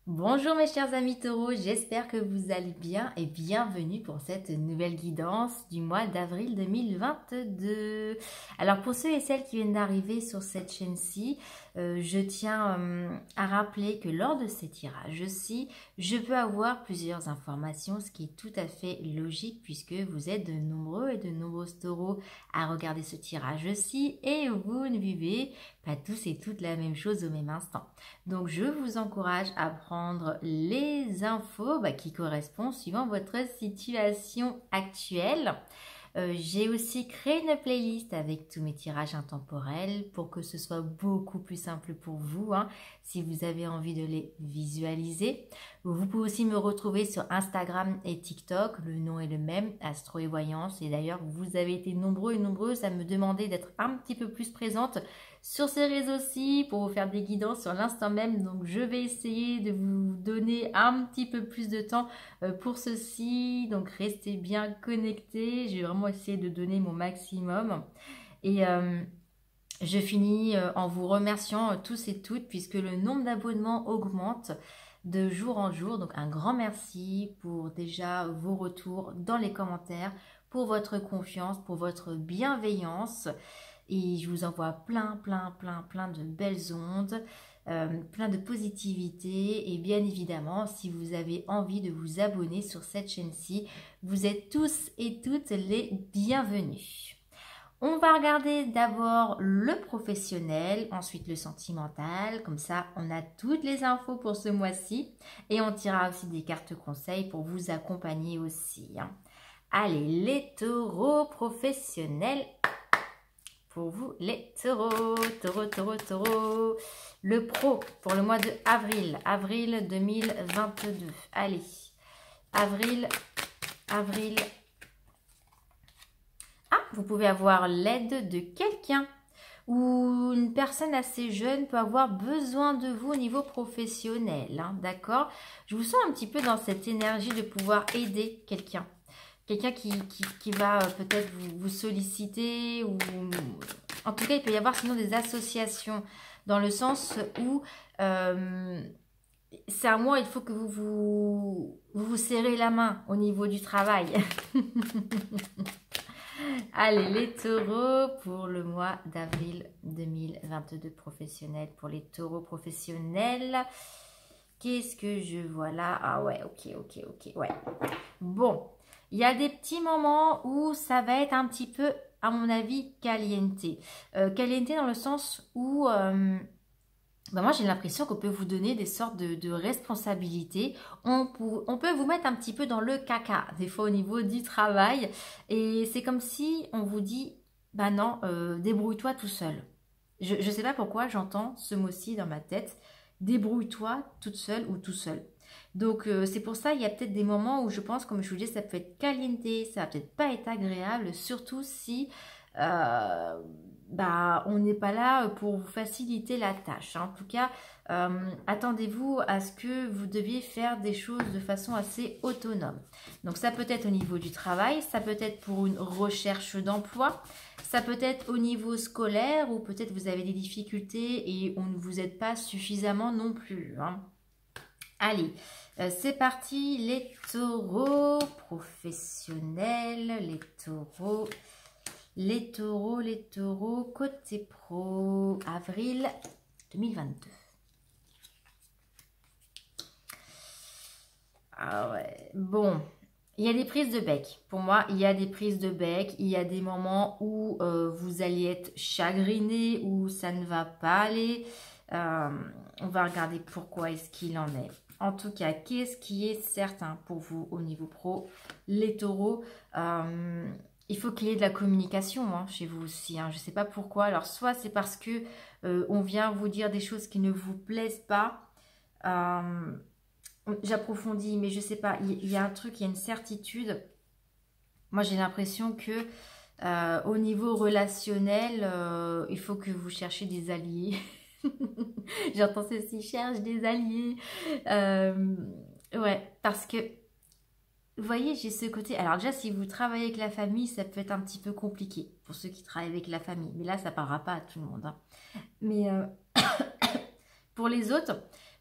Bonjour mes chers amis taureaux, j'espère que vous allez bien et bienvenue pour cette nouvelle guidance du mois d'avril 2022. Alors pour ceux et celles qui viennent d'arriver sur cette chaîne-ci, je tiens à rappeler que lors de ces tirages-ci, je peux avoir plusieurs informations, ce qui est tout à fait logique puisque vous êtes de nombreux et de nombreuses taureaux à regarder ce tirage-ci et vous ne vivez pas tous et toutes la même chose au même instant. Donc, je vous encourage à prendre les infos qui correspondent suivant votre situation actuelle. J'ai aussi créé une playlist avec tous mes tirages intemporels pour que ce soit beaucoup plus simple pour vous, si vous avez envie de les visualiser. Vous pouvez aussi me retrouver sur Instagram et TikTok. Le nom est le même, Astro et Voyance. Et d'ailleurs, vous avez été nombreux et nombreuses à me demander d'être un petit peu plus présente sur ces réseaux-ci pour vous faire des guidances sur l'instant même. Donc, je vais essayer de vous donner un petit peu plus de temps pour ceci. Donc, restez bien connectés. J'ai vraiment essayé de donner mon maximum. Et je finis en vous remerciant tous et toutes puisque le nombre d'abonnements augmente de jour en jour. Donc, un grand merci pour déjà vos retours dans les commentaires, pour votre confiance, pour votre bienveillance. Et je vous envoie plein de belles ondes, plein de positivité. Et bien évidemment, si vous avez envie de vous abonner sur cette chaîne-ci, vous êtes tous et toutes les bienvenus. On va regarder d'abord le professionnel, ensuite le sentimental. Comme ça, on a toutes les infos pour ce mois-ci. Et on tirera aussi des cartes conseils pour vous accompagner aussi. Allez, les taureaux professionnels. Pour vous les taureaux, taureaux. Le pro pour le mois de avril 2022. Allez, avril. Ah, vous pouvez avoir l'aide de quelqu'un ou une personne assez jeune peut avoir besoin de vous au niveau professionnel, d'accord? Je vous sens un petit peu dans cette énergie de pouvoir aider quelqu'un. Quelqu'un qui va peut-être vous solliciter ou en tout cas il peut y avoir sinon des associations dans le sens où c'est à moi, il faut que vous serrez la main au niveau du travail. Allez, les taureaux pour le mois d'avril 2022 professionnel. Pour les taureaux professionnels, qu'est-ce que je vois là? Ah ouais, ok, ouais. Bon. Il y a des petits moments où ça va être un petit peu, à mon avis, caliente. Caliente dans le sens où, moi j'ai l'impression qu'on peut vous donner des sortes de responsabilités. On peut vous mettre un petit peu dans le caca, des fois au niveau du travail. Et c'est comme si on vous dit, bah non, débrouille-toi tout seul. Je ne sais pas pourquoi j'entends ce mot-ci dans ma tête. Débrouille-toi toute seule ou tout seul. Donc, c'est pour ça, il y a peut-être des moments où je pense, comme je vous dis, ça peut être caliente, ça va peut-être pas être agréable, surtout si on n'est pas là pour vous faciliter la tâche. En tout cas, attendez-vous à ce que vous deviez faire des choses de façon assez autonome. Donc, ça peut être au niveau du travail, ça peut être pour une recherche d'emploi, ça peut être au niveau scolaire ou peut-être vous avez des difficultés et on ne vous aide pas suffisamment non plus. Allez, c'est parti, les taureaux professionnels, les taureaux, côté pro, avril 2022. Ah ouais, bon, il y a des prises de bec. Pour moi, il y a des prises de bec. Il y a des moments où vous allez être chagriné, où ça ne va pas aller. On va regarder pourquoi est-ce qu'il en est. En tout cas, qu'est-ce qui est certain pour vous au niveau pro? Les taureaux, il faut qu'il y ait de la communication chez vous aussi. Je ne sais pas pourquoi. Alors, soit c'est parce que on vient vous dire des choses qui ne vous plaisent pas. J'approfondis, mais je sais pas, il y a un truc, il y a une certitude. Moi, j'ai l'impression que au niveau relationnel, il faut que vous cherchiez des alliés. J'entends ceci, cherche des alliés. Ouais, parce que, vous voyez, j'ai ce côté. Alors déjà, si vous travaillez avec la famille, ça peut être un petit peu compliqué pour ceux qui travaillent avec la famille. Mais là, ça ne parlera pas à tout le monde. Mais pour les autres,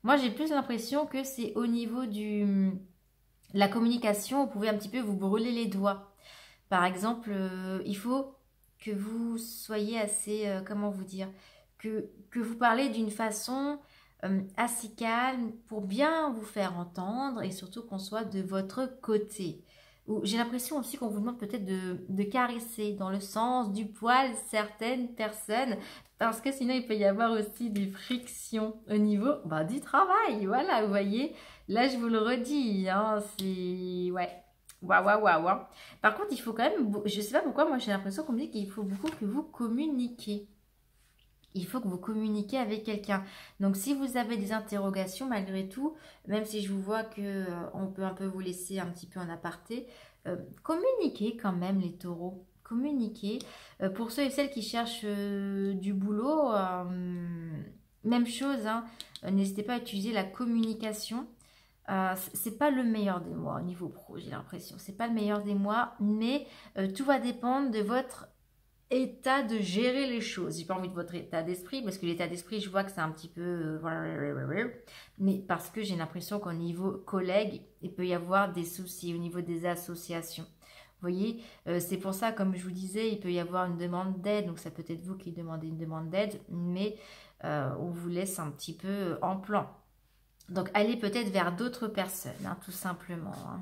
Moi, j'ai plus l'impression que c'est au niveau la communication, vous pouvez un petit peu vous brûler les doigts. Par exemple, il faut que vous soyez assez, comment vous dire, que vous parlez d'une façon assez calme pour bien vous faire entendre et surtout qu'on soit de votre côté. J'ai l'impression aussi qu'on vous demande peut-être de caresser dans le sens du poil certaines personnes parce que sinon il peut y avoir aussi des frictions au niveau bah, du travail. Voilà, vous voyez, là je vous le redis, hein, c'est... Ouais. Waouh, waouh, waouh, hein. Par contre, il faut quand même, je sais pas pourquoi, moi j'ai l'impression qu'on me dit qu'il faut beaucoup que vous communiquiez. Il faut que vous communiquiez avec quelqu'un. Donc, si vous avez des interrogations, malgré tout, même si je vous vois que on peut un peu vous laisser un petit peu en aparté, communiquez quand même les taureaux. Communiquez. Pour ceux et celles qui cherchent du boulot, même chose, hein, n'hésitez pas à utiliser la communication. C'est pas le meilleur des mois au niveau pro, j'ai l'impression. C'est pas le meilleur des mois, mais tout va dépendre de votre état de gérer les choses. J'ai pas envie de votre état d'esprit parce que l'état d'esprit, je vois que c'est un petit peu mais parce que j'ai l'impression qu'au niveau collègue, il peut y avoir des soucis au niveau des associations. Vous voyez, c'est pour ça, comme je vous disais, il peut y avoir une demande d'aide. Donc, ça peut être vous qui demandez une demande d'aide, mais on vous laisse un petit peu en plan. Donc, allez peut-être vers d'autres personnes, hein, tout simplement. Hein.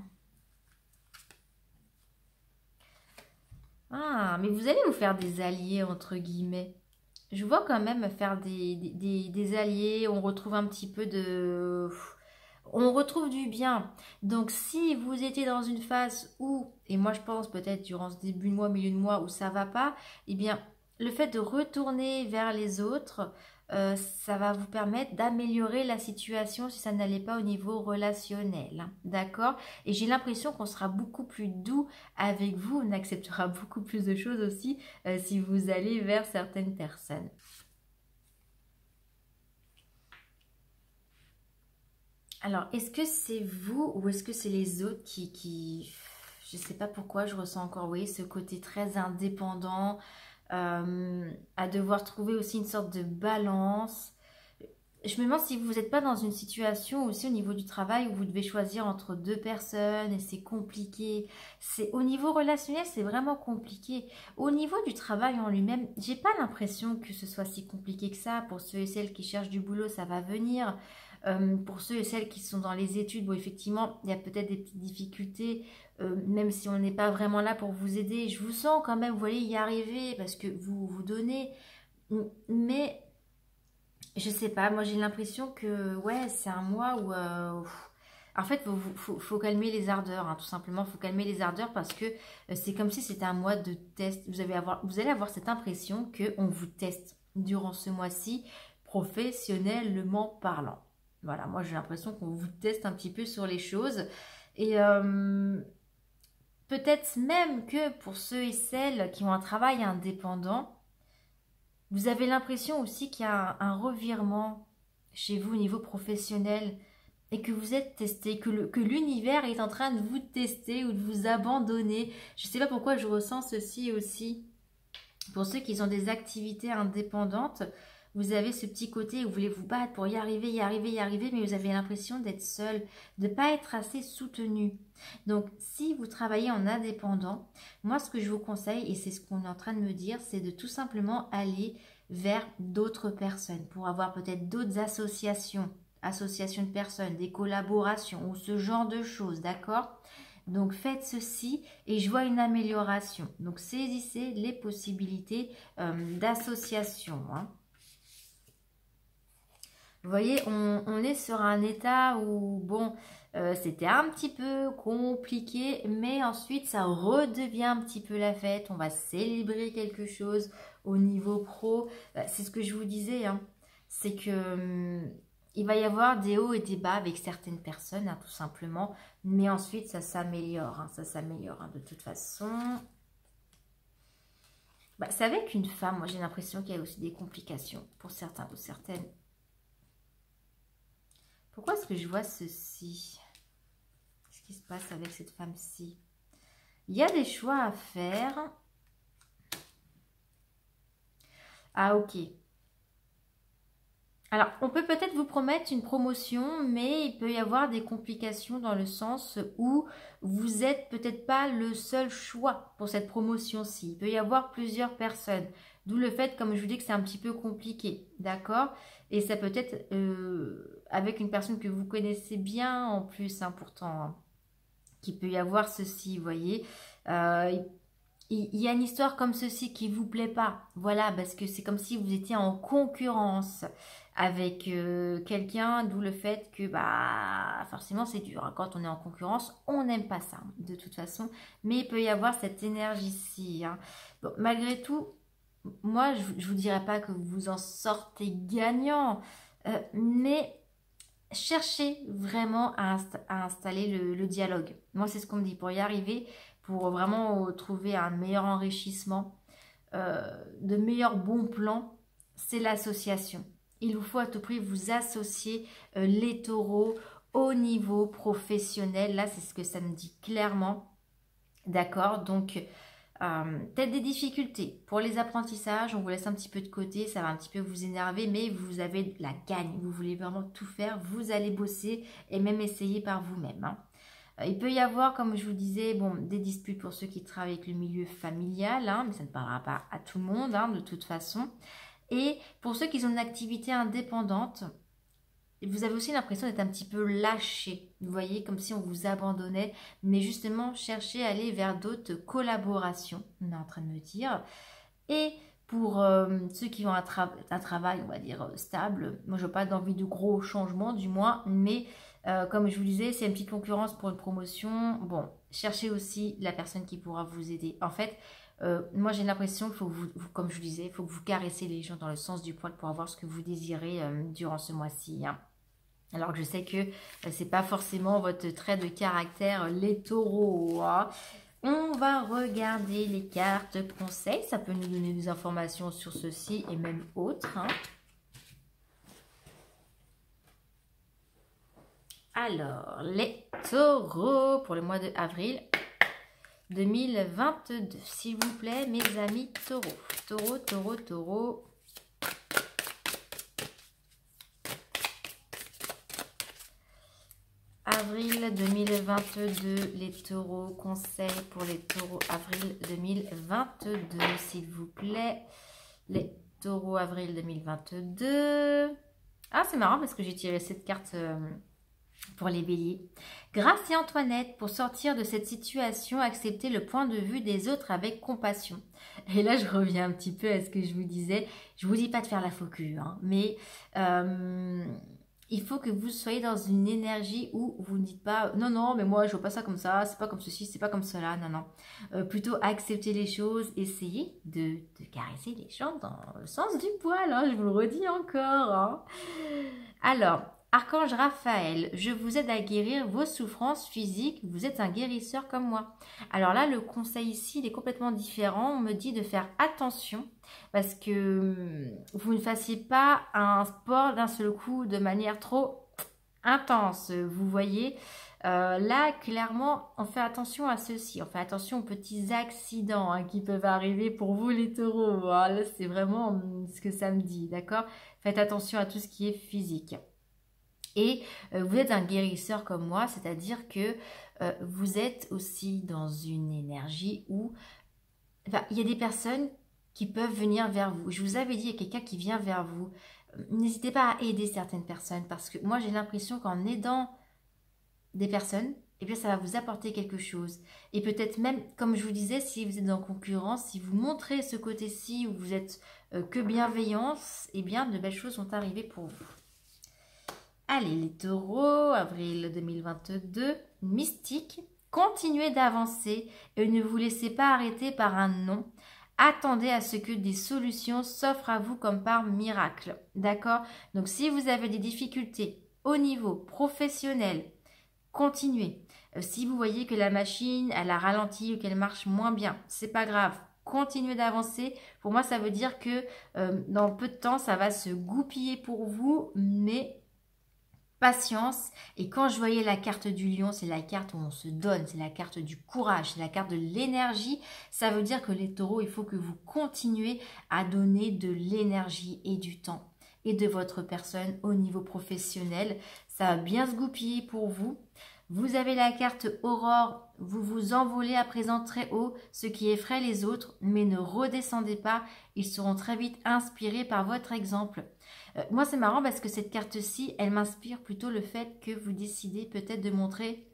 Ah, mais vous allez vous faire des alliés, entre guillemets. Je vois quand même faire des alliés, on retrouve un petit peu de... On retrouve du bien. Donc si vous étiez dans une phase où, et moi je pense peut-être durant ce début de mois, milieu de mois où ça va pas, eh bien le fait de retourner vers les autres, ça va vous permettre d'améliorer la situation si ça n'allait pas au niveau relationnel. Hein. D'accord? Et j'ai l'impression qu'on sera beaucoup plus doux avec vous, on acceptera beaucoup plus de choses aussi si vous allez vers certaines personnes. Alors, est-ce que c'est vous ou est-ce que c'est les autres Je ne sais pas pourquoi je ressens encore, vous voyez, ce côté très indépendant, à devoir trouver aussi une sorte de balance. Je me demande si vous n'êtes pas dans une situation aussi au niveau du travail où vous devez choisir entre deux personnes et c'est compliqué. C'est au niveau relationnel, c'est vraiment compliqué. Au niveau du travail en lui-même, j'ai pas l'impression que ce soit si compliqué que ça. Pour ceux et celles qui cherchent du boulot, ça va venir. Pour ceux et celles qui sont dans les études, bon, effectivement, il y a peut-être des petites difficultés, même si on n'est pas vraiment là pour vous aider. Je vous sens quand même, vous voyez, y arriver parce que vous vous donnez. Mais je sais pas, moi j'ai l'impression que ouais, c'est un mois où en fait, faut calmer les ardeurs, hein, tout simplement. Il faut calmer les ardeurs parce que c'est comme si c'était un mois de test. Vous allez avoir cette impression qu'on vous teste durant ce mois-ci, professionnellement parlant. Voilà, moi j'ai l'impression qu'on vous teste un petit peu sur les choses. Et peut-être même que pour ceux et celles qui ont un travail indépendant, vous avez l'impression aussi qu'il y a un revirement chez vous au niveau professionnel et que vous êtes testé, que l'univers est en train de vous tester ou de vous abandonner. Je ne sais pas pourquoi je ressens ceci aussi. Pour ceux qui ont des activités indépendantes, vous avez ce petit côté où vous voulez vous battre pour y arriver, y arriver, y arriver, mais vous avez l'impression d'être seul, de ne pas être assez soutenu. Donc, si vous travaillez en indépendant, moi, ce que je vous conseille, et c'est ce qu'on est en train de me dire, c'est de tout simplement aller vers d'autres personnes pour avoir peut-être d'autres associations, associations de personnes, des collaborations ou ce genre de choses, d'accord? Donc faites ceci et je vois une amélioration. Donc saisissez les possibilités d'association. Hein. Vous voyez, on est sur un état où, bon, c'était un petit peu compliqué, mais ensuite ça redevient un petit peu la fête. On va célébrer quelque chose au niveau pro. C'est ce que je vous disais, hein. C'est que il va y avoir des hauts et des bas avec certaines personnes, hein, tout simplement. Mais ensuite, ça s'améliore, hein, ça s'améliore hein, de toute façon. Bah, c'est avec une femme, moi j'ai l'impression qu'il y a aussi des complications pour certains ou certaines. Pourquoi est-ce que je vois ceci? Qu'est-ce qui se passe avec cette femme-ci? Il y a des choix à faire. Ah, ok. Alors, on peut peut-être vous promettre une promotion, mais il peut y avoir des complications dans le sens où vous n'êtes peut-être pas le seul choix pour cette promotion-ci. Il peut y avoir plusieurs personnes. D'où le fait, comme je vous dis, que c'est un petit peu compliqué. D'accord? Et ça peut être avec une personne que vous connaissez bien en plus, hein, pourtant, hein, qu'il peut y avoir ceci, vous voyez. Euh, il y a une histoire comme ceci qui vous plaît pas, voilà, parce que c'est comme si vous étiez en concurrence avec quelqu'un, d'où le fait que bah forcément c'est dur, hein. Quand on est en concurrence, on n'aime pas ça de toute façon, mais il peut y avoir cette énergie-ci, hein. Bon, malgré tout, moi je vous dirais pas que vous en sortez gagnant, mais cherchez vraiment à installer le dialogue. Moi, c'est ce qu'on me dit. Pour y arriver, pour vraiment trouver un meilleur enrichissement, de meilleurs bons plans, c'est l'association. Il vous faut à tout prix vous associer les taureaux au niveau professionnel. Là, c'est ce que ça me dit clairement. D'accord? Donc, peut-être des difficultés. Pour les apprentissages, on vous laisse un petit peu de côté, ça va un petit peu vous énerver, mais vous avez la gagne. Vous voulez vraiment tout faire, vous allez bosser et même essayer par vous-même, hein. Il peut y avoir, comme je vous disais, bon, des disputes pour ceux qui travaillent avec le milieu familial, hein, mais ça ne parlera pas à tout le monde, hein, de toute façon. Et pour ceux qui ont une activité indépendante, vous avez aussi l'impression d'être un petit peu lâché, vous voyez, comme si on vous abandonnait, mais justement, cherchez à aller vers d'autres collaborations, on est en train de me dire. Et pour ceux qui ont un travail, on va dire, stable, moi, je n'ai pas d'envie de gros changements, du moins, mais comme je vous disais, c'est une petite concurrence pour une promotion. Bon, cherchez aussi la personne qui pourra vous aider. En fait, moi, j'ai l'impression qu'il faut que comme je vous disais, il faut que vous caressez les gens dans le sens du poil pour avoir ce que vous désirez durant ce mois-ci, hein. Alors que je sais que c'est pas forcément votre trait de caractère, les taureaux, hein. On va regarder les cartes conseils. Ça peut nous donner des informations sur ceci et même autres, hein. Alors, les taureaux pour le mois de avril 2022. S'il vous plaît, mes amis taureaux. Taureau, taureau, taureau. Avril 2022, les taureaux, conseils pour les taureaux, avril 2022, s'il vous plaît. Les taureaux, avril 2022. Ah, c'est marrant parce que j'ai tiré cette carte pour les béliers. Grâce et Antoinette, pour sortir de cette situation, accepter le point de vue des autres avec compassion. Et là, je reviens un petit peu à ce que je vous disais. Je vous dis pas de faire la faux cul, hein, mais il faut que vous soyez dans une énergie où vous ne dites pas non, non, mais moi je vois pas ça comme ça, c'est pas comme ceci, c'est pas comme cela, non, non. Plutôt accepter les choses, essayer de caresser les gens dans le sens du poil, hein, je vous le redis encore, hein. Alors, Archange Raphaël, je vous aide à guérir vos souffrances physiques, vous êtes un guérisseur comme moi. Alors là, le conseil ici, il est complètement différent. On me dit de faire attention parce que vous ne fassiez pas un sport d'un seul coup de manière trop intense. Vous voyez, là, clairement, on fait attention à ceci. On fait attention aux petits accidents, hein, qui peuvent arriver pour vous, les taureaux. Voilà, c'est vraiment ce que ça me dit, d'accord? Faites attention à tout ce qui est physique. Et vous êtes un guérisseur comme moi, c'est-à-dire que vous êtes aussi dans une énergie où il y a des personnes qui peuvent venir vers vous. Je vous avais dit, il y a quelqu'un qui vient vers vous. N'hésitez pas à aider certaines personnes parce que moi j'ai l'impression qu'en aidant des personnes, eh bien ça va vous apporter quelque chose. Et peut-être même, comme je vous disais, si vous êtes en concurrence, si vous montrez ce côté-ci où vous êtes que bienveillance, eh bien de belles choses vont arriver pour vous. Allez, les taureaux, avril 2022, mystique, continuez d'avancer et ne vous laissez pas arrêter par un non. Attendez à ce que des solutions s'offrent à vous comme par miracle. D'accord? Donc, si vous avez des difficultés au niveau professionnel, continuez. Si vous voyez que la machine, elle a ralenti ou qu'elle marche moins bien, c'est pas grave. Continuez d'avancer. Pour moi, ça veut dire que dans peu de temps, ça va se goupiller pour vous, mais patience. Et quand je voyais la carte du lion, c'est la carte où on se donne, c'est la carte du courage, c'est la carte de l'énergie. Ça veut dire que les taureaux, il faut que vous continuez à donner de l'énergie et du temps. et de votre personne au niveau professionnel. Ça va bien se goupiller pour vous. Vous avez la carte Aurore, vous vous envolez à présent très haut, ce qui effraie les autres, mais ne redescendez pas, ils seront très vite inspirés par votre exemple. Moi c'est marrant parce que cette carte-ci, elle m'inspire plutôt le fait que vous décidez peut-être de montrer,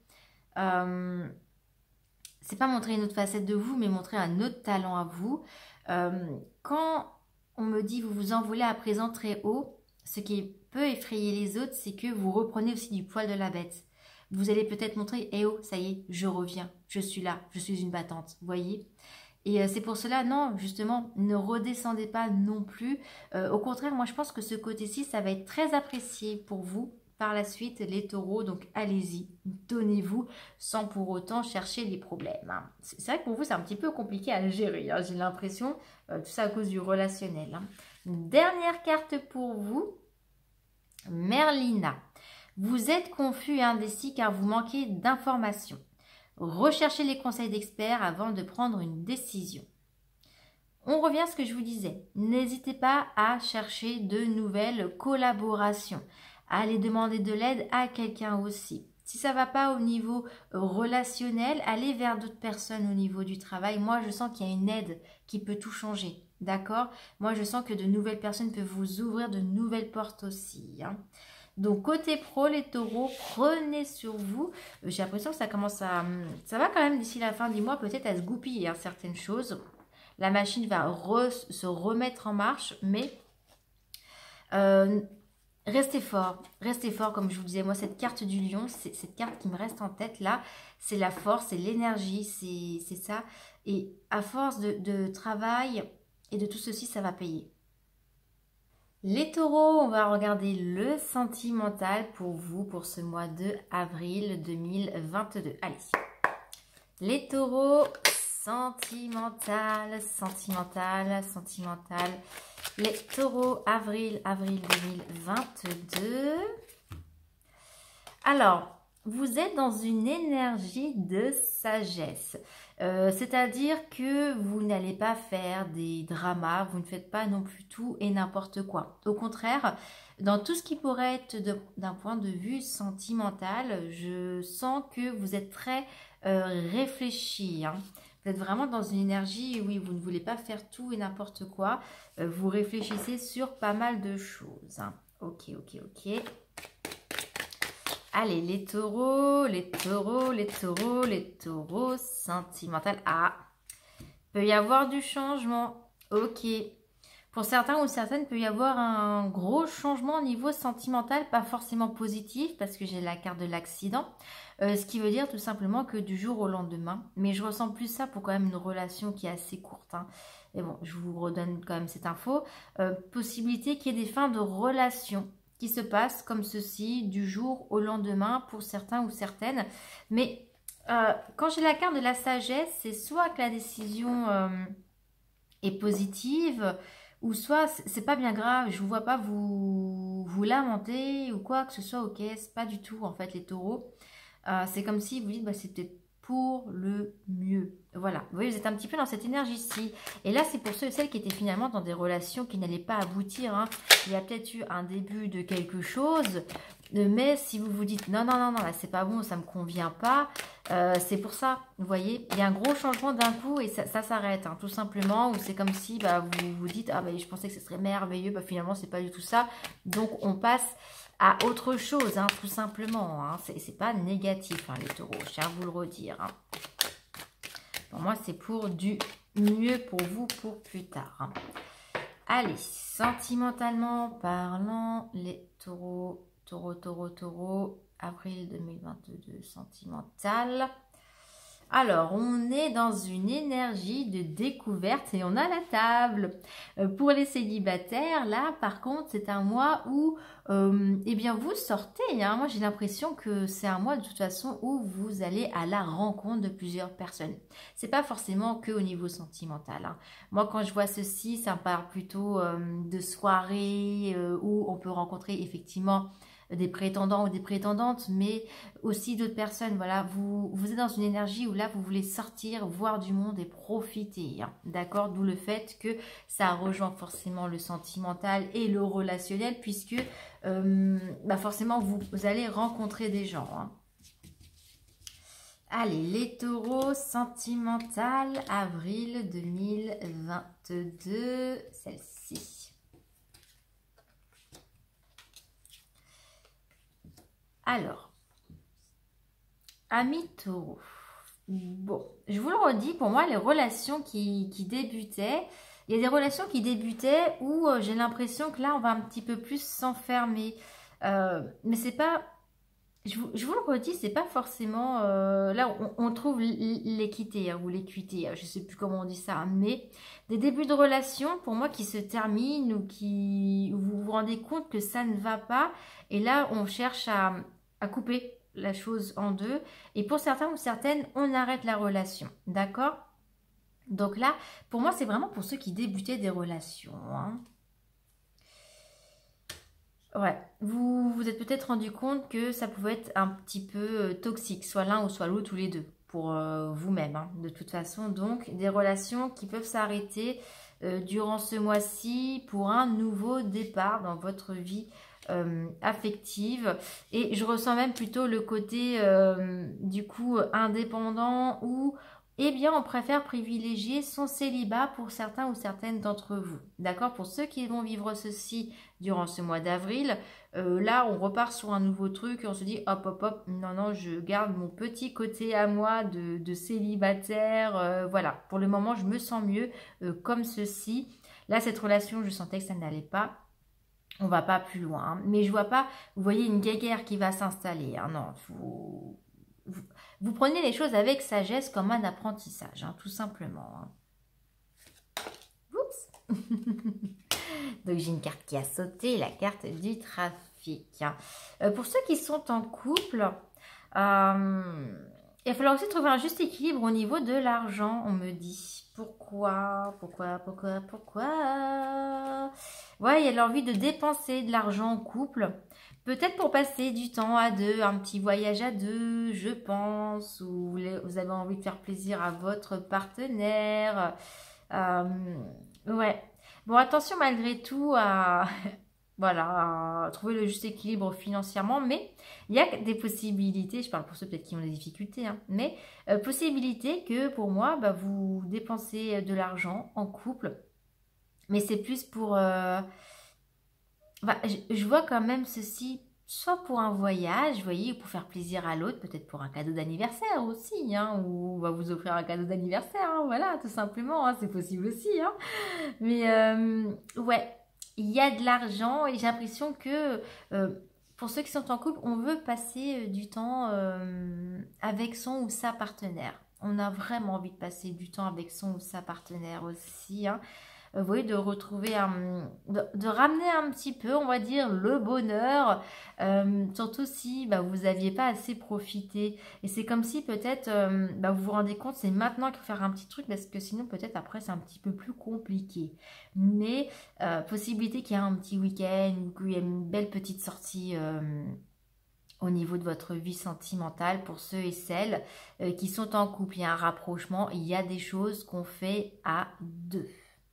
c'est pas montrer une autre facette de vous, mais montrer un autre talent à vous. Quand on me dit vous vous envolez à présent très haut, ce qui peut effrayer les autres, c'est que vous reprenez aussi du poil de la bête. Vous allez peut-être montrer, eh oh, ça y est, je reviens, je suis là, je suis une battante, vous voyez. Et c'est pour cela, non, justement, ne redescendez pas non plus. Au contraire, moi je pense que ce côté-ci, ça va être très apprécié pour vous par la suite, les taureaux. Donc allez-y, donnez-vous sans pour autant chercher les problèmes. Hein. C'est vrai que pour vous, c'est un petit peu compliqué à gérer, hein, j'ai l'impression, tout ça à cause du relationnel. Hein. Une dernière carte pour vous, Merlina. Vous êtes confus et indécis car vous manquez d'informations. Recherchez les conseils d'experts avant de prendre une décision. On revient à ce que je vous disais. N'hésitez pas à chercher de nouvelles collaborations. Allez demander de l'aide à quelqu'un aussi. Si ça ne va pas au niveau relationnel, allez vers d'autres personnes au niveau du travail. Moi, je sens qu'il y a une aide qui peut tout changer. D'accord? Moi, je sens que de nouvelles personnes peuvent vous ouvrir de nouvelles portes aussi. Hein. Donc, côté pro, les taureaux, prenez sur vous. J'ai l'impression que ça commence à... Ça va quand même d'ici la fin du mois peut-être à se goupiller hein, certaines choses. La machine va se remettre en marche, mais restez fort comme je vous disais. Moi, cette carte du lion, c'est cette carte qui me reste en tête là. C'est la force, c'est l'énergie, c'est ça. Et à force de travail et de tout ceci, ça va payer. Les taureaux, on va regarder le sentimental pour vous pour ce mois de avril 2022. Allez, les taureaux, sentimental. Les taureaux, avril 2022. Alors, vous êtes dans une énergie de sagesse. C'est-à-dire que vous n'allez pas faire des dramas, vous ne faites pas non plus tout et n'importe quoi. Au contraire, dans tout ce qui pourrait être d'un point de vue sentimental, je sens que vous êtes très réfléchi. Hein. Vous êtes vraiment dans une énergie, oui, vous ne voulez pas faire tout et n'importe quoi. Vous réfléchissez sur pas mal de choses. Hein. Ok. Allez, les taureaux, sentimental. Ah, peut y avoir du changement. Ok. Pour certains ou certaines, peut y avoir un gros changement au niveau sentimental, pas forcément positif, parce que j'ai la carte de l'accident. Ce qui veut dire tout simplement que du jour au lendemain. Mais je ressens plus ça pour quand même une relation qui est assez courte. Hein. Et bon, je vous redonne quand même cette info. Possibilité qu'il y ait des fins de relation qui se passent comme ceci du jour au lendemain pour certains ou certaines. Mais quand j'ai la carte de la sagesse, c'est soit que la décision est positive, ou soit c'est pas bien grave, je vous vois pas vous lamenter ou quoi que ce soit, ok, c'est pas du tout en fait les taureaux. C'est comme si vous dites bah, c'est peut-être pour le mieux. Voilà, vous voyez, vous êtes un petit peu dans cette énergie-ci. Et là, c'est pour ceux et celles qui étaient finalement dans des relations qui n'allaient pas aboutir. Hein. Il y a peut-être eu un début de quelque chose, mais si vous vous dites non, là, c'est pas bon, ça me convient pas, c'est pour ça, vous voyez, il y a un gros changement d'un coup et ça s'arrête, hein, tout simplement, ou c'est comme si bah, vous vous dites, ah bah, je pensais que ce serait merveilleux, bah, finalement, c'est pas du tout ça. Donc, on passe à autre chose, hein, tout simplement. Hein. C'est pas négatif, hein, les taureaux, je tiens à vous le redire. Hein. Pour moi, c'est pour du mieux pour vous pour plus tard. Hein. Allez, sentimentalement parlant, les taureaux, avril 2022, sentimental. Alors, on est dans une énergie de découverte et on a la table. Pour les célibataires, là, par contre, c'est un mois où, eh bien, vous sortez. Hein. Moi, j'ai l'impression que c'est un mois, de toute façon, où vous allez à la rencontre de plusieurs personnes. C'est pas forcément que au niveau sentimental. Hein. Moi, quand je vois ceci, ça me parle plutôt de soirée où on peut rencontrer, effectivement, des prétendants ou des prétendantes, mais aussi d'autres personnes. Voilà, vous êtes dans une énergie où là, vous voulez sortir, voir du monde et profiter. Hein, d'accord? D'où le fait que ça rejoint forcément le sentimental et le relationnel, puisque forcément, vous allez rencontrer des gens. Hein. Allez, les taureaux, sentimental, avril 2022, celle-ci. Alors, amis taureaux. Bon, je vous le redis, pour moi, les relations qui débutaient, il y a des relations qui débutaient où j'ai l'impression que là, on va un petit peu plus s'enfermer. Mais c'est pas... Je vous le redis, c'est pas forcément... là, on trouve l'équité hein, ou l'équité, je sais plus comment on dit ça, mais des débuts de relation, pour moi, qui se terminent ou où vous vous rendez compte que ça ne va pas. Et là, on cherche à couper la chose en deux. Et pour certains ou certaines, on arrête la relation, d'accord? Donc là, pour moi, c'est vraiment pour ceux qui débutaient des relations, hein. Ouais, vous êtes peut-être rendu compte que ça pouvait être un petit peu toxique, soit l'un ou soit l'autre, ou les deux, pour vous-même, hein, de toute façon. Donc, des relations qui peuvent s'arrêter durant ce mois-ci pour un nouveau départ dans votre vie affective. Et je ressens même plutôt le côté, du coup, indépendant ou... Eh bien, on préfère privilégier son célibat pour certains ou certaines d'entre vous. D'accord? Pour ceux qui vont vivre ceci durant ce mois d'avril, là, on repart sur un nouveau truc et on se dit, hop, hop, hop, non, non, je garde mon petit côté à moi de célibataire. Voilà, pour le moment, je me sens mieux comme ceci. Là, cette relation, je sentais que ça n'allait pas. On va pas plus loin. Hein. Mais je vois pas, vous voyez, une guéguerre qui va s'installer. Hein. Non, vous prenez les choses avec sagesse comme un apprentissage, hein, tout simplement. Hein. Oups. Donc j'ai une carte qui a sauté, la carte du trafic. Hein. Pour ceux qui sont en couple, il va falloir aussi trouver un juste équilibre au niveau de l'argent, on me dit. Pourquoi? Ouais, il y a l'envie de dépenser de l'argent en couple. Peut-être pour passer du temps à deux, un petit voyage à deux, je pense, ou vous avez envie de faire plaisir à votre partenaire. Ouais. Bon, attention malgré tout à, voilà, à trouver le juste équilibre financièrement, mais il y a des possibilités, je parle pour ceux peut-être qui ont des difficultés, hein, mais possibilité que pour moi, vous dépensez de l'argent en couple, mais c'est plus pour... je vois quand même ceci, soit pour un voyage, vous voyez, pour faire plaisir à l'autre, peut-être pour un cadeau d'anniversaire aussi, hein, ou on va vous offrir un cadeau d'anniversaire, hein, voilà, tout simplement, hein, c'est possible aussi. Hein. Mais ouais, il y a de l'argent et j'ai l'impression que pour ceux qui sont en couple, on veut passer du temps avec son ou sa partenaire. On a vraiment envie de passer du temps avec son ou sa partenaire aussi, hein. Vous voyez, de retrouver, de ramener un petit peu, on va dire, le bonheur, surtout si vous n'aviez pas assez profité. Et c'est comme si peut-être vous vous rendez compte, c'est maintenant qu'il faut faire un petit truc, parce que sinon peut-être après c'est un petit peu plus compliqué. Mais possibilité qu'il y ait un petit week-end, ou qu'il y ait une belle petite sortie au niveau de votre vie sentimentale pour ceux et celles qui sont en couple. Il y a un rapprochement, il y a des choses qu'on fait à deux.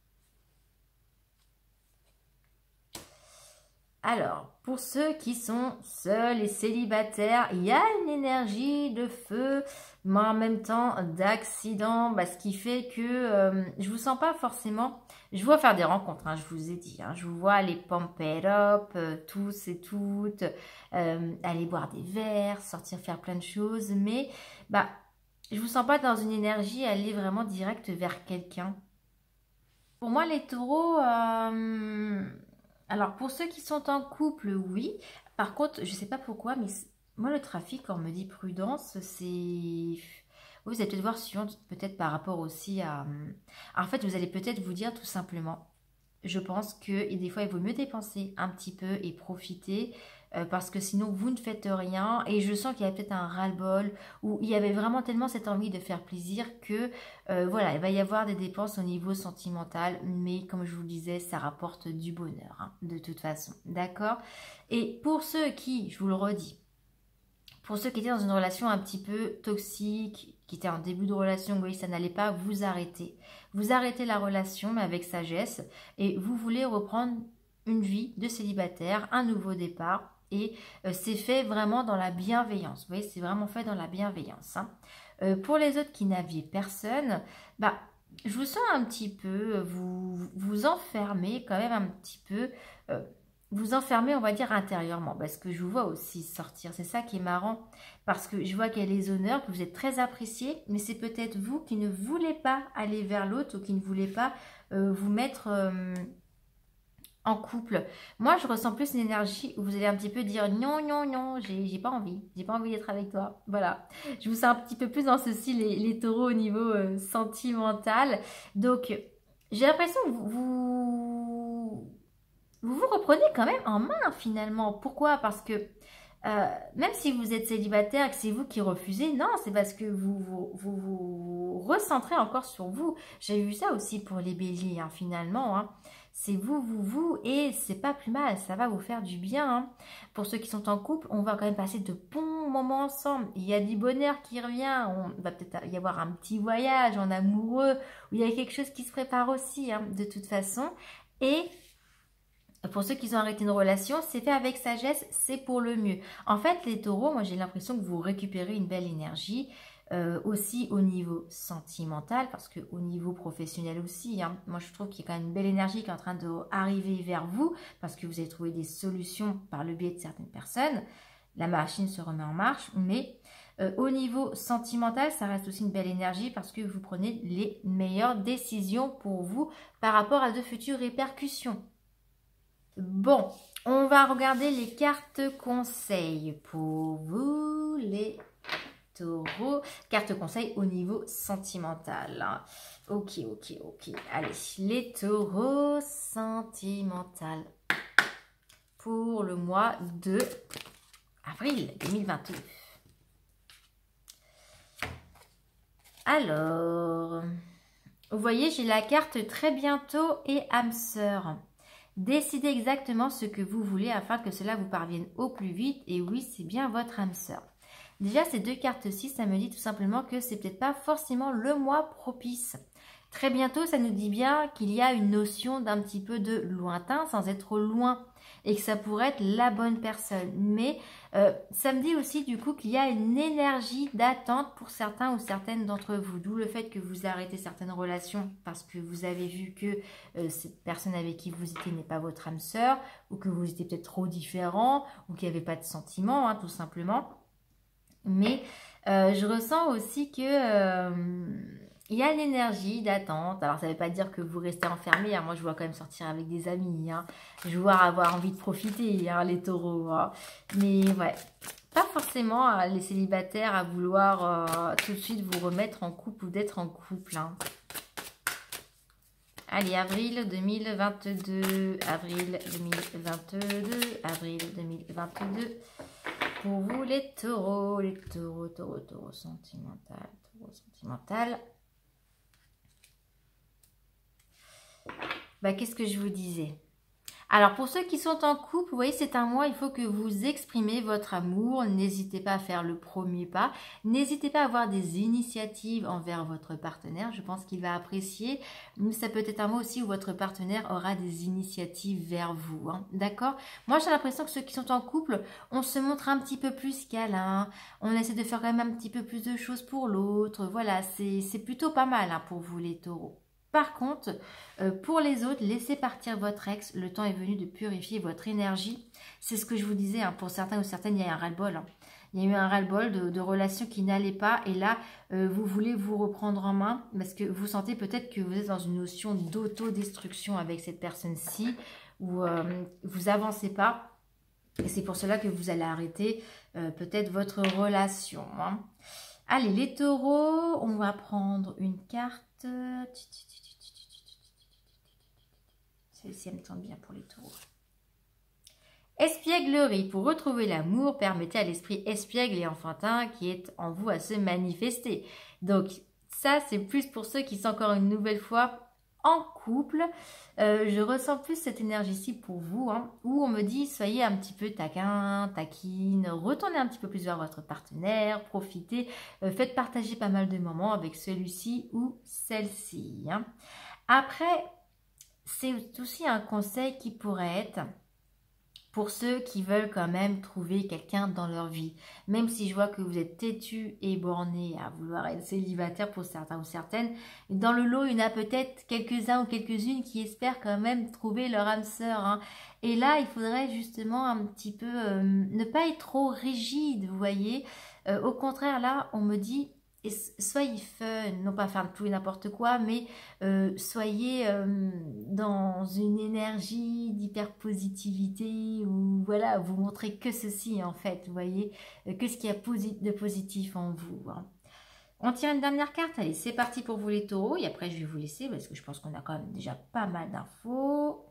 Alors, pour ceux qui sont seuls et célibataires, il y a une énergie de feu, mais en même temps d'accident, ce qui fait que je vous sens pas forcément... Je vois faire des rencontres, hein, je vous ai dit, hein, je vous vois aller pump it up, tous et toutes, aller boire des verres, sortir faire plein de choses, mais je vous sens pas dans une énergie aller vraiment direct vers quelqu'un. Pour moi, les taureaux... Alors, pour ceux qui sont en couple, oui. Par contre, je ne sais pas pourquoi, mais moi, le trafic, quand on me dit prudence, c'est... Oui, vous allez peut-être voir, suivant, peut-être par rapport aussi à... En fait, vous allez peut-être vous dire tout simplement, je pense que des fois, il vaut mieux dépenser un petit peu et profiter parce que sinon vous ne faites rien. Et je sens qu'il y a peut-être un ras-le-bol où il y avait vraiment tellement cette envie de faire plaisir que voilà, il va y avoir des dépenses au niveau sentimental, mais comme je vous le disais, ça rapporte du bonheur, hein, de toute façon, d'accord? Et pour ceux qui, je vous le redis, pour ceux qui étaient dans une relation un petit peu toxique, qui étaient en début de relation, vous voyez, ça n'allait pas, vous arrêtez. Vous arrêtez la relation, mais avec sagesse, et vous voulez reprendre une vie de célibataire, un nouveau départ, et c'est fait vraiment dans la bienveillance. Vous voyez, c'est vraiment fait dans la bienveillance, hein. Pour les autres qui n'aviez personne, bah, je vous sens un petit peu, vous enfermez quand même un petit peu, vous enfermez, on va dire, intérieurement, parce que je vous vois aussi sortir. C'est ça qui est marrant, parce que je vois qu'il y a les honneurs, que vous êtes très appréciés, mais c'est peut-être vous qui ne voulez pas aller vers l'autre ou qui ne voulez pas vous mettre en couple. Moi, je ressens plus une énergie où vous allez un petit peu dire non, non, non, j'ai pas envie d'être avec toi. Voilà, je vous sens un petit peu plus dans ceci, les taureaux au niveau sentimental. Donc, j'ai l'impression que vous reprenez quand même en main finalement. Pourquoi? Parce que même si vous êtes célibataire et que c'est vous qui refusez, non, c'est parce que vous recentrez encore sur vous. J'ai vu ça aussi pour les béliers, hein, finalement, hein. C'est vous, et c'est pas plus mal, ça va vous faire du bien, hein. Pour ceux qui sont en couple, on va quand même passer de bons moments ensemble. Il y a du bonheur qui revient, on va peut-être y avoir un petit voyage en amoureux, où il y a quelque chose qui se prépare aussi, hein, de toute façon. Et pour ceux qui ont arrêté une relation, c'est fait avec sagesse, c'est pour le mieux. En fait, les taureaux, moi j'ai l'impression que vous récupérez une belle énergie, aussi au niveau sentimental, parce que au niveau professionnel aussi, hein, moi je trouve qu'il y a quand même une belle énergie qui est en train d'arriver vers vous, parce que vous avez trouvé des solutions par le biais de certaines personnes. La machine se remet en marche, mais au niveau sentimental, ça reste aussi une belle énergie, parce que vous prenez les meilleures décisions pour vous par rapport à de futures répercussions. Bon, on va regarder les cartes conseils pour vous, les taureaux. Cartes conseils au niveau sentimental. Ok. Allez, les taureaux sentimental pour le mois de avril 2022. Alors, vous voyez, j'ai la carte très bientôt et âme sœur. Décidez exactement ce que vous voulez afin que cela vous parvienne au plus vite. Et oui, c'est bien votre âme sœur. Déjà, ces deux cartes-ci, ça me dit tout simplement que c'est peut-être pas forcément le mois propice. Très bientôt, ça nous dit bien qu'il y a une notion d'un petit peu de lointain sans être loin. Et que ça pourrait être la bonne personne. Mais ça me dit aussi du coup qu'il y a une énergie d'attente pour certains ou certaines d'entre vous. D'où le fait que vous arrêtez certaines relations parce que vous avez vu que cette personne avec qui vous étiez n'est pas votre âme sœur, ou que vous étiez peut-être trop différents, ou qu'il n'y avait pas de sentiments, hein, tout simplement. Mais je ressens aussi que il y a une énergie d'attente. Alors, ça ne veut pas dire que vous restez enfermé, hein. Moi, je vois quand même sortir avec des amis, hein. Je vois avoir envie de profiter, hein, les taureaux, hein. Mais ouais, pas forcément les célibataires à vouloir tout de suite vous remettre en couple ou d'être en couple, hein. Allez, avril 2022, avril 2022, avril 2022. Pour vous, les taureaux, taureaux sentimental, Bah, qu'est-ce que je vous disais? Alors, pour ceux qui sont en couple, vous voyez, c'est un mois, il faut que vous exprimez votre amour. N'hésitez pas à faire le premier pas. N'hésitez pas à avoir des initiatives envers votre partenaire. Je pense qu'il va apprécier. Mais ça peut être un mois aussi où votre partenaire aura des initiatives vers vous, hein. D'accord? Moi, j'ai l'impression que ceux qui sont en couple, on se montre un petit peu plus câlin. On essaie de faire quand même un petit peu plus de choses pour l'autre. Voilà, c'est plutôt pas mal, hein, pour vous, les taureaux. Par contre, pour les autres, laissez partir votre ex. Le temps est venu de purifier votre énergie. C'est ce que je vous disais, hein, pour certains ou certaines, il y a un ras-le-bol, hein. Il y a eu un ras-le-bol de relations qui n'allaient pas. Et là, vous voulez vous reprendre en main parce que vous sentez peut-être que vous êtes dans une notion d'autodestruction avec cette personne-ci, où vous avancez pas. Et c'est pour cela que vous allez arrêter peut-être votre relation, hein. Allez, les taureaux, on va prendre une carte. Celle-ci, elle me tente bien pour les taureaux. Espièglerie, pour retrouver l'amour, permettez à l'esprit espiègle et enfantin qui est en vous à se manifester. Donc ça, c'est plus pour ceux qui sont encore une nouvelle fois en couple. Je ressens plus cette énergie-ci pour vous, hein, où on me dit soyez un petit peu taquin, taquine, retournez un petit peu plus vers votre partenaire, profitez, faites partager pas mal de moments avec celui-ci ou celle-ci. Hein. Après, c'est aussi un conseil qui pourrait être pour ceux qui veulent quand même trouver quelqu'un dans leur vie. Même si je vois que vous êtes têtu et borné à vouloir être célibataire pour certains ou certaines, dans le lot, il y en a peut-être quelques-uns ou quelques-unes qui espèrent quand même trouver leur âme sœur. Hein. Et là, il faudrait justement un petit peu ne pas être trop rigide, vous voyez. Au contraire, là, on me dit et soyez fun, non pas faire tout et n'importe quoi, mais soyez dans une énergie d'hyper positivité ou voilà, vous montrez que ceci en fait, vous voyez, que ce qu'il y a de positif en vous. Hein. On tire une dernière carte, allez, c'est parti pour vous les taureaux, et après je vais vous laisser parce que je pense qu'on a quand même déjà pas mal d'infos.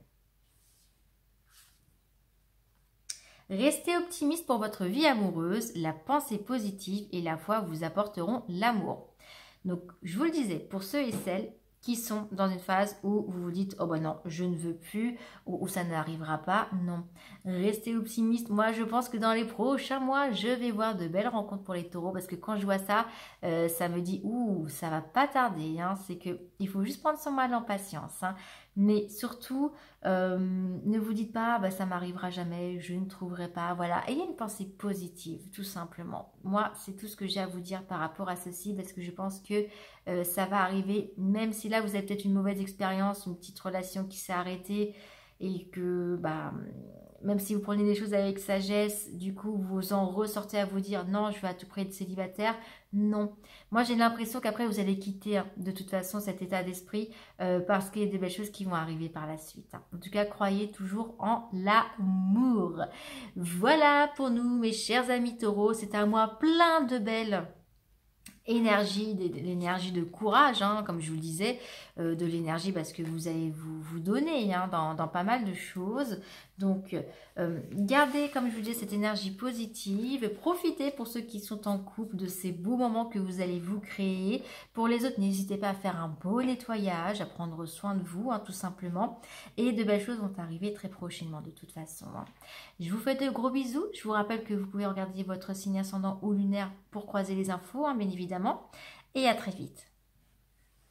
Restez optimiste pour votre vie amoureuse, la pensée positive et la foi vous apporteront l'amour. Donc, je vous le disais, pour ceux et celles qui sont dans une phase où vous vous dites « Oh ben non, je ne veux plus » ou ça n'arrivera pas, non. Restez optimiste. Moi, je pense que dans les prochains mois, je vais voir de belles rencontres pour les taureaux parce que quand je vois ça, ça me dit « Ouh, ça va pas tarder. Hein. » C'est qu'il faut juste prendre son mal en patience. Hein. Mais surtout, ne vous dites pas bah, « ça m'arrivera jamais, je ne trouverai pas. » Voilà, ayez une pensée positive, tout simplement. Moi, c'est tout ce que j'ai à vous dire par rapport à ceci parce que je pense que ça va arriver, même si là, vous avez peut-être une mauvaise expérience, une petite relation qui s'est arrêtée et que, bah, même si vous prenez les choses avec sagesse, du coup, vous en ressortez à vous dire « Non, je vais à tout prix être célibataire. » Non. Moi, j'ai l'impression qu'après, vous allez quitter hein, de toute façon cet état d'esprit parce qu'il y a des belles choses qui vont arriver par la suite. Hein. En tout cas, croyez toujours en l'amour. Voilà pour nous, mes chers amis taureaux. C'est un mois plein de belles énergie, de l'énergie de courage, hein, comme je vous le disais, de l'énergie parce que vous allez vous donner hein, dans pas mal de choses. Donc, gardez, comme je vous disais, cette énergie positive. Profitez pour ceux qui sont en couple de ces beaux moments que vous allez vous créer. Pour les autres, n'hésitez pas à faire un beau nettoyage, à prendre soin de vous, hein, tout simplement. Et de belles choses vont arriver très prochainement, de toute façon. Hein. Je vous fais de gros bisous. Je vous rappelle que vous pouvez regarder votre signe ascendant ou lunaire pour croiser les infos, hein, bien évidemment. Et à très vite.